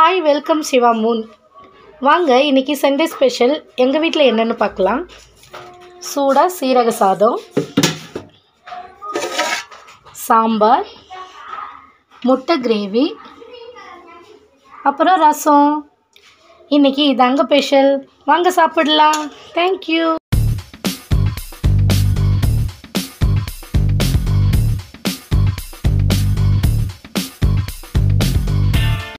Hi welcome Siva Moon. வாங்க இன்றைக்கி Sunday special எங்கள் வீட்டில் என்னென்னு பார்க்கலாம். சூடாக சீரக சாதம், சாம்பார், முட்டை கிரேவி, அப்புறம் ரசம். இன்றைக்கி இதாங்க ஸ்பெஷல். வாங்க சாப்பிடலாம். தேங்க்யூ.